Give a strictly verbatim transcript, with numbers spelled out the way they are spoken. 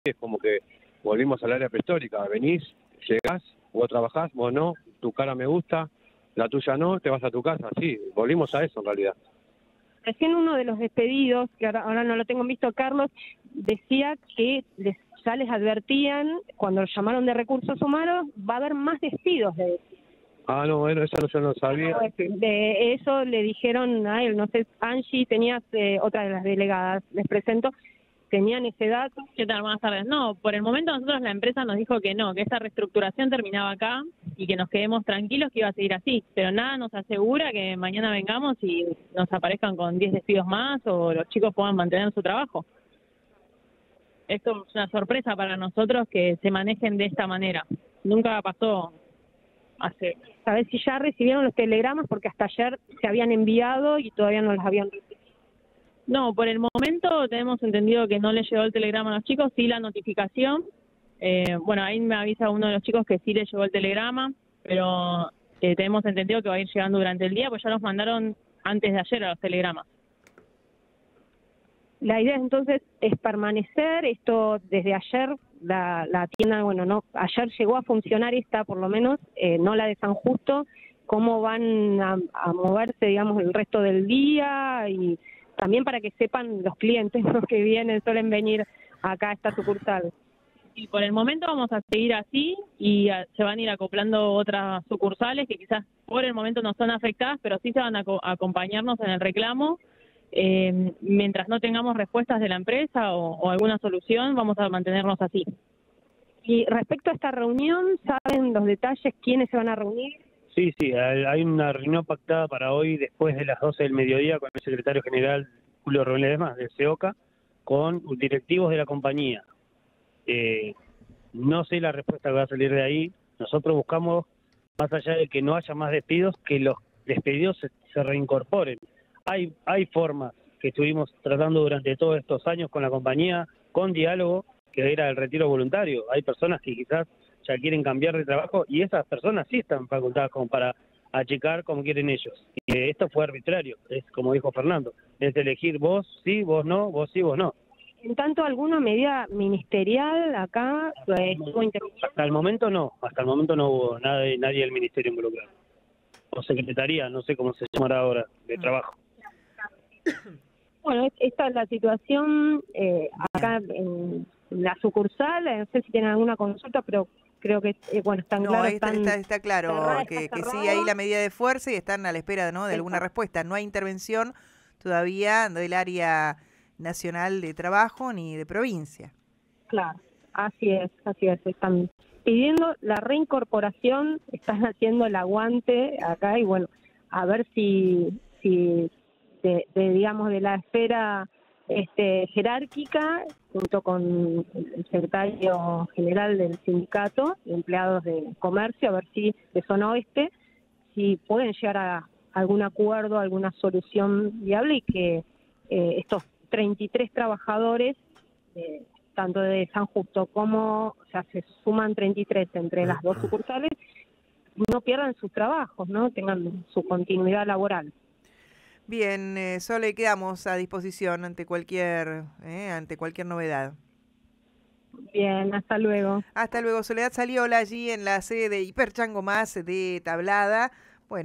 es como que volvimos al área prehistórica. Venís, llegás, vos trabajás, vos no, tu cara me gusta, la tuya no, te vas a tu casa. Sí, volvimos a eso en realidad. Recién uno de los despedidos, que ahora, ahora no lo tengo visto, Carlos, decía que les, ya les advertían, cuando los llamaron de recursos humanos, va a haber más despidos de Ah, no, bueno, eso no, yo no sabía. De eso le dijeron a él, no sé, Angie, tenías eh, otra de las delegadas, les presento, tenían ese dato. ¿Qué tal? Buenas tardes. No, por el momento nosotros la empresa nos dijo que no, que esta reestructuración terminaba acá y que nos quedemos tranquilos que iba a seguir así, pero nada nos asegura que mañana vengamos y nos aparezcan con diez despidos más o los chicos puedan mantener su trabajo. Esto es una sorpresa para nosotros que se manejen de esta manera. Nunca pasó hace... ¿Sabés si ya recibieron los telegramas? Porque hasta ayer se habían enviado y todavía no los habían recibido. No, por el momento tenemos entendido que no le llegó el telegrama a los chicos, sí la notificación. Eh, bueno, ahí me avisa uno de los chicos que sí le llegó el telegrama, pero eh, tenemos entendido que va a ir llegando durante el día, pues ya los mandaron antes de ayer a los telegramas. La idea entonces es permanecer, esto desde ayer, la, la tienda, bueno, no, ayer llegó a funcionar esta por lo menos, eh, no la de San Justo, cómo van a, a moverse, digamos, el resto del día y también para que sepan los clientes, ¿no?, que vienen, suelen venir acá a esta sucursal. Y por el momento vamos a seguir así y a, se van a ir acoplando otras sucursales que quizás por el momento no son afectadas, pero sí se van a, a acompañarnos en el reclamo. Eh, mientras no tengamos respuestas de la empresa o, o alguna solución, vamos a mantenernos así. Y respecto a esta reunión, ¿saben los detalles quiénes se van a reunir? Sí, sí, hay una reunión pactada para hoy después de las doce del mediodía con el secretario general Julio Ledesma de SEOCA, con directivos de la compañía. Eh, no sé la respuesta que va a salir de ahí. Nosotros buscamos, más allá de que no haya más despidos, que los despedidos se, se reincorporen. Hay, hay formas que estuvimos tratando durante todos estos años con la compañía, con diálogo, que era el retiro voluntario. Hay personas que quizás ya quieren cambiar de trabajo y esas personas sí están facultadas como para achicar como quieren ellos. Y esto fue arbitrario, es como dijo Fernando, es elegir vos sí, vos no, vos sí, vos no. En tanto, ¿alguna medida ministerial acá estuvo interrumpida? Hasta el momento no, hasta el momento no hubo nada de, nadie del ministerio involucrado. O secretaría, no sé cómo se llamará ahora, de trabajo. Bueno, esta es la situación eh, acá en la sucursal, no sé si tienen alguna consulta, pero creo que, eh, bueno, están no, claros. Está, están está, está claro cerrada, que, está que sí cerrada. hay la medida de fuerza y están a la espera, ¿no?, de alguna Exacto. respuesta. No hay intervención todavía del área nacional de trabajo ni de provincia. Claro, así es, así es. Están pidiendo la reincorporación, están haciendo el aguante acá y bueno, a ver si, si de, de digamos, de la esfera este, jerárquica, junto con el secretario general del sindicato de empleados de comercio, a ver si de zona oeste, si pueden llegar a algún acuerdo, alguna solución viable y que eh, estos treinta y tres trabajadores, eh, tanto de San Justo como, o sea, se suman treinta y tres entre las dos sucursales, no pierdan sus trabajos, ¿no?, tengan su continuidad laboral. Bien, eh, Sole, quedamos a disposición ante cualquier, eh, ante cualquier novedad. Bien, hasta luego. Hasta luego. Soledad Saliola allí en la sede de Hiperchango Más de Tablada.